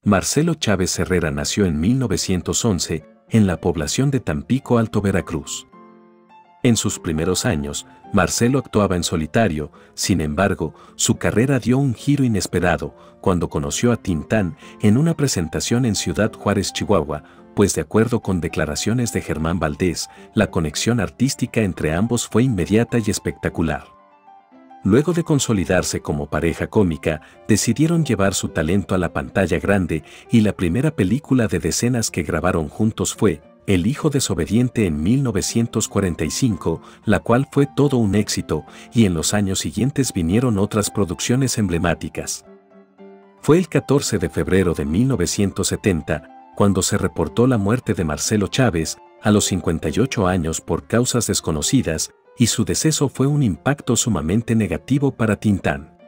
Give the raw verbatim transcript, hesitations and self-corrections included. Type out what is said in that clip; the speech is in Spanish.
Marcelo Chávez Herrera nació en mil novecientos once en la población de Tampico, Alto Veracruz. En sus primeros años, Marcelo actuaba en solitario, sin embargo, su carrera dio un giro inesperado cuando conoció a Tintán en una presentación en Ciudad Juárez, Chihuahua, pues de acuerdo con declaraciones de Germán Valdés, la conexión artística entre ambos fue inmediata y espectacular. Luego de consolidarse como pareja cómica, decidieron llevar su talento a la pantalla grande y la primera película de decenas que grabaron juntos fue El hijo desobediente en mil novecientos cuarenta y cinco, la cual fue todo un éxito, y en los años siguientes vinieron otras producciones emblemáticas. Fue el catorce de febrero de mil novecientos setenta, cuando se reportó la muerte de Marcelo Chávez, a los cincuenta y ocho años por causas desconocidas, y su deceso fue un impacto sumamente negativo para Tintán.